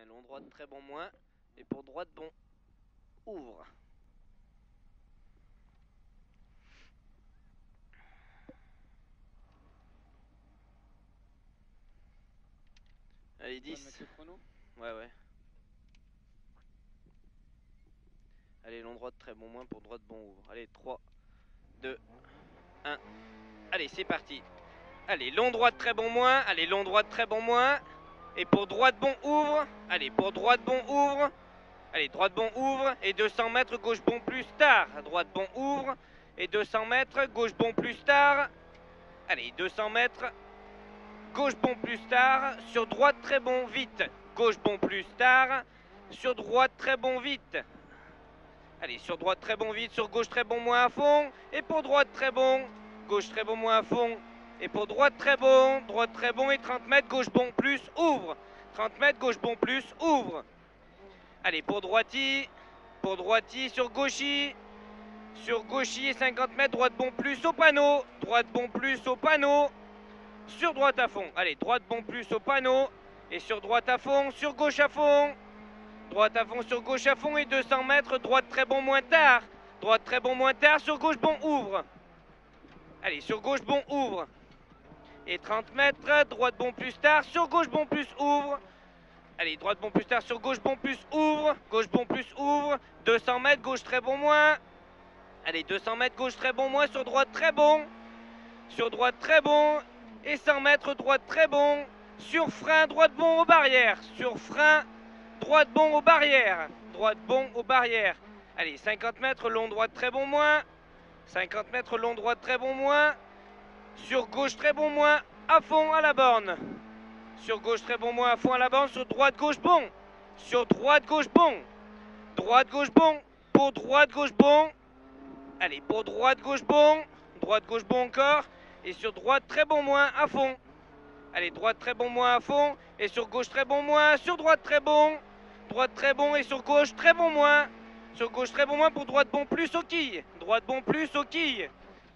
long droite très bon moins. Et pour droite bon, ouvre. Allez, 10. Ouais. Allez, long droite très bon moins pour droite bon ouvre. Allez, 3, 2, 1. Allez, c'est parti. Allez, long droite très bon moins. Allez, long droite très bon moins. Et pour droite bon ouvre. Allez, pour droite bon ouvre. Allez, droite bon ouvre. Et 200 mètres, gauche bon plus tard. Droite bon ouvre. Et 200 mètres, gauche bon plus tard. Allez, 200 mètres. Gauche bon plus tard. Sur droite très bon vite. Gauche bon plus tard. Sur droite très bon vite. Allez, sur droite très bon vite. Sur gauche très bon moins à fond. Et pour droite très bon. Gauche très bon moins à fond. Et pour droite très bon et 30 mètres, gauche bon plus, ouvre. 30 mètres, gauche bon plus, ouvre. Allez, pour droiti, sur gauchi et 50 mètres, droite bon plus au panneau. Droite bon plus au panneau. Sur droite à fond. Allez, droite bon plus au panneau. Et sur droite à fond, sur gauche à fond. Droite à fond, sur gauche à fond et 200 mètres, droite très bon moins tard. Droite très bon moins tard, sur gauche bon ouvre. Allez, sur gauche bon ouvre. Et 30 mètres, droite bon plus tard, sur gauche bon plus ouvre. Allez, droite bon plus tard, sur gauche bon plus ouvre. Gauche bon plus ouvre. 200 mètres, gauche très bon moins. Allez, 200 mètres, gauche très bon moins, sur droite très bon. Sur droite très bon. Et 100 mètres, droite très bon. Sur frein, droite bon aux barrières. Sur frein, droite bon aux barrières. Droite bon aux barrières. Allez, 50 mètres, long droite très bon moins. 50 mètres, long droite très bon moins. Sur gauche très bon moins, à fond à la borne. Sur gauche très bon moins, à fond à la borne. Sur droite gauche bon. Sur droite gauche bon. Droite gauche bon. Pour droite gauche bon. Allez, pour droite gauche bon. Droite gauche bon encore. Et sur droite très bon moins, à fond. Allez, droite très bon moins à fond. Et sur gauche très bon moins. Sur droite très bon. Droite très bon et sur gauche très bon moins. Sur gauche très bon moins pour droite bon plus aux quilles. Droite bon plus aux quilles.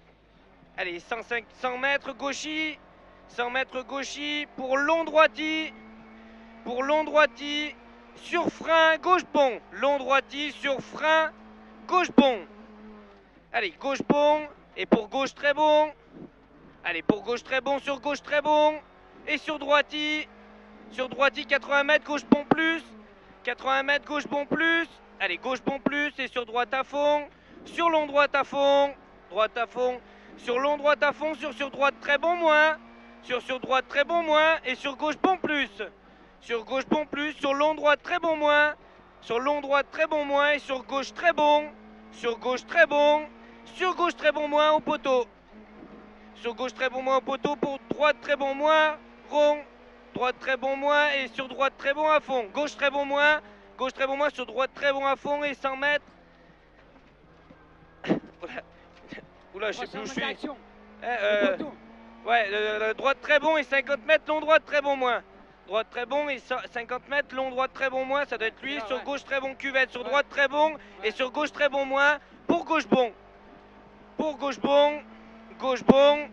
Allez, 100 mètres gauchy. 100 mètres gauchy pour long droiti. Pour long droiti. Sur frein, gauche bon. Long droiti sur frein, gauche bon. Allez, gauche bon. Et pour gauche très bon. Allez, pour gauche très bon, sur gauche très bon. Et sur droiti. Sur droiti, 80 mètres, gauche bon plus. 80 mètres, gauche bon plus. Allez, gauche bon plus. Et sur droite à fond. Sur long droite à fond. Droite à fond. Sur long droite à fond, sur droite très bon moins. Sur droite très bon moins. Et sur gauche bon plus. Sur gauche bon plus. Sur long droite très bon moins. Sur long droite très bon moins. Et sur gauche très bon. Sur gauche très bon. Sur gauche très bon moins au poteau. Sur gauche très bon moins au poteau. Pour droite très bon moins. Rond. Droite très bon moins. Et sur droite très bon à fond. Gauche très bon moins. Gauche très bon moins. Sur droite très bon à fond. Et 100 mètres. Oula, je sais plus où je suis. Ouais, droite très bon et 50 mètres, long droite très bon moins. Droite très bon et 50 mètres, long droite très bon moins, ça doit être lui. Sur gauche très bon cuvette, sur droite très bon et sur gauche très bon moins. Pour gauche bon. Pour gauche bon. Gauche bon.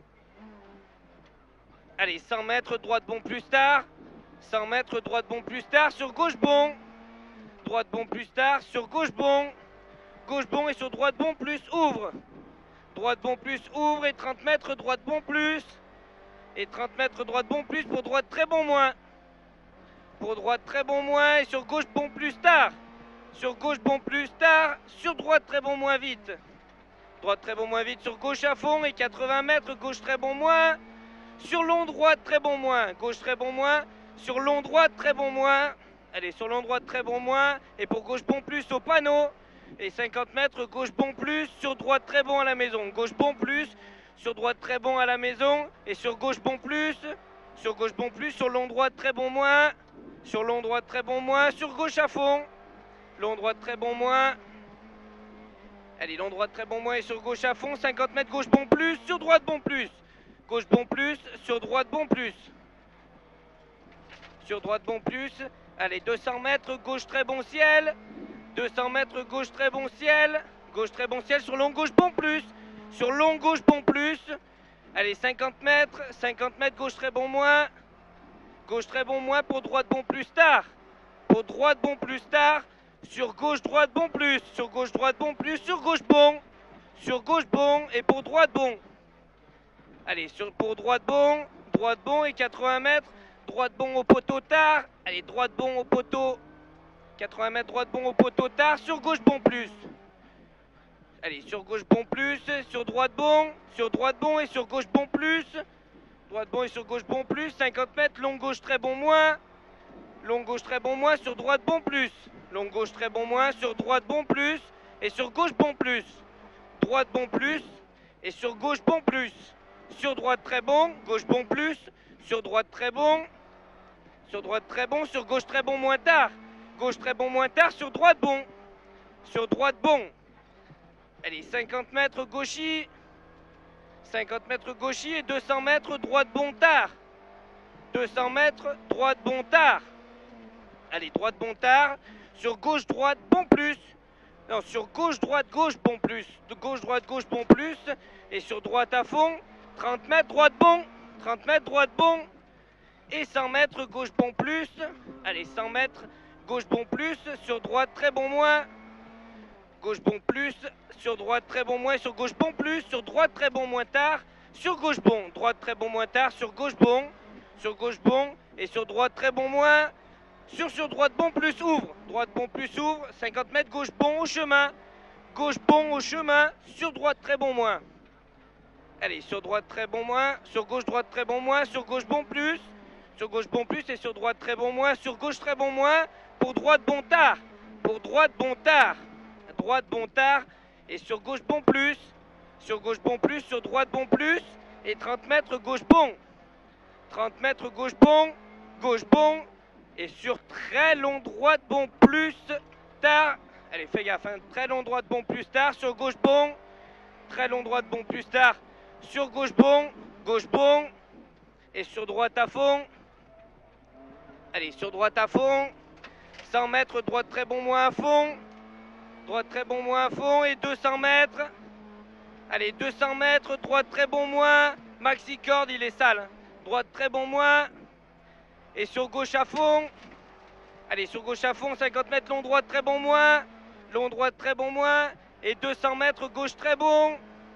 Allez, 100 mètres, droite bon plus tard. 100 mètres, droite bon plus tard, sur gauche bon. Droite bon plus tard, sur gauche bon. Gauche bon et sur droite bon plus, ouvre. Droite bon plus, ouvre et 30 mètres, droite bon plus. Et 30 mètres, droite bon plus pour droite très bon moins. Pour droite très bon moins et sur gauche bon plus tard. Sur gauche bon plus tard, sur droite très bon moins vite. Droite très bon moins vite sur gauche à fond et 80 mètres, gauche très bon moins. Sur long droite très bon moins, gauche très bon moins. Sur long droite très bon moins. Allez, sur long droite très bon moins. Et pour gauche bon plus au panneau. Et 50 mètres, gauche bon plus, sur droite très bon à la maison. Gauche bon plus, sur droite très bon à la maison. Et sur gauche bon plus, sur gauche bon plus, sur long droite très bon moins. Sur long droite très bon moins, sur gauche à fond. Long droite très bon moins. Allez, long droite très bon moins et sur gauche à fond. 50 mètres, gauche bon plus, sur droite bon plus. Gauche bon plus, sur droite bon plus. Sur droite bon plus. Allez, 200 mètres, gauche très bon ciel. 200 mètres, gauche très bon ciel. Gauche très bon ciel sur long gauche bon plus. Sur long gauche bon plus. Allez, 50 mètres, gauche très bon moins. Gauche très bon moins pour droite bon plus tard. Pour droite, bon plus tard. Sur gauche, droite, bon plus. Sur gauche, droite, bon plus. Sur gauche, bon. Sur gauche, bon. Et pour droite, bon. Allez, pour droite, bon. Droite, bon et 80 mètres. Droite, bon au poteau tard. Allez, droite, bon au poteau. 80 mètres, droite, bon au poteau tard. Sur gauche, bon plus. Allez, sur gauche, bon plus. Sur droite, bon. Sur droite, bon et sur gauche, bon plus. Droite, bon et sur gauche, bon plus. 50 mètres, long gauche, très bon, moins. Long gauche, très bon, moins. Sur droite, bon plus. Long gauche, très bon, moins. Sur droite, bon plus. Et sur gauche, bon plus. Droite, bon plus. Et sur gauche, bon plus. Sur droite, très bon. Gauche, bon plus. Sur droite, très bon. Sur droite, très bon. Sur gauche, très bon, moins tard. Gauche, très bon, moins tard. Sur droite, bon. Sur droite, bon. Allez, 50 mètres, gauchis. 50 mètres, gauchis et 200 mètres, droite, bon, tard. 200 mètres, droite, bon, tard. Allez, droite, bon, tard. Sur gauche, droite, bon, plus. Non, sur gauche, droite, gauche, bon, plus. De gauche, droite, gauche, bon, plus. Et sur droite à fond. 30 mètres, droite, bon. 30 mètres, droite, bon. Et 100 mètres, gauche, bon, plus. Allez, 100 mètres, gauche, bon, plus. Sur droite, très bon, moins. Gauche, bon, plus. Sur droite, très bon, moins. Sur gauche, bon, plus. Sur droite, très bon, moins tard. Sur gauche, bon. Droite, très bon, moins tard. Sur gauche, bon. Sur gauche, bon. Et sur droite, très bon, moins. Sur droite, bon, plus, ouvre. Droite, bon, plus, ouvre. 50 mètres, gauche, bon, au chemin. Gauche, bon, au chemin. Sur droite, très bon, moins. Allez, sur droite, très bon, moins. Sur gauche, droite, très bon, moins. Sur gauche, bon, plus. Sur gauche, bon, plus. Et sur droite, très bon, moins. Sur gauche, très bon, moins. Pour droite, bon, tard. Pour droite, bon, tard. Droite, bon, tard. Et sur gauche, bon, plus. Sur gauche, bon, plus. Sur droite, bon, plus. Et 30 mètres, gauche, bon. 30 mètres, gauche, bon. Gauche, bon. Et sur très long droite, bon, plus, tard. Allez, fais gaffe, hein. Très long droite, bon, plus, tard. Sur gauche, bon. Très long droite, bon, plus, tard. Sur gauche, bon. Gauche, bon. Et sur droite à fond. Allez, sur droite à fond. 100 mètres, droite, très bon, moins à fond. Droite, très bon, moins à fond. Et 200 mètres. Allez, 200 mètres, droite, très bon, moins. Maxi corde, il est sale. Droite, très bon, moins. Et sur gauche à fond. Allez, sur gauche à fond, 50 mètres, long droite, très bon, moins. Long droite, très bon, moins. Et 200 mètres, gauche, très bon.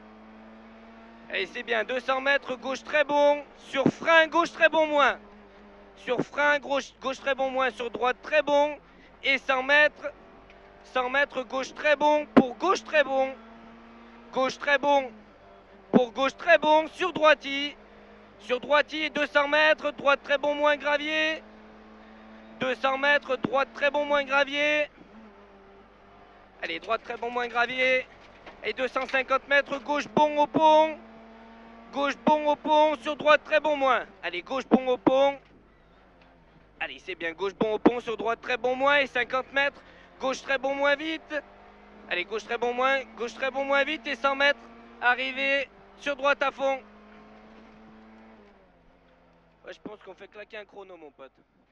Allez, c'est bien, 200 mètres, gauche, très bon. Sur frein, gauche, très bon, moins. Sur frein, gauche, très bon, moins. Sur droite, très bon. Et 100 mètres, gauche, très bon. Pour gauche, très bon. Gauche, très bon. Pour gauche, très bon. Sur droiti. Sur droiti, 200 mètres, droite, très bon, moins gravier. 200 mètres, droite, très bon, moins gravier. Allez, droite, très bon, moins gravier. Et 250 mètres, gauche, bon au pont. Gauche, bon au pont. Sur droite, très bon, moins. Allez, gauche, bon au pont. Allez, c'est bien, gauche, bon au pont. Sur droite, très bon, moins. Et 50 mètres, gauche, très bon, moins vite. Allez, gauche, très bon, moins. Gauche, très bon, moins vite. Et 100 mètres, arrivé sur droite à fond. Ouais, je pense qu'on fait claquer un chrono, mon pote.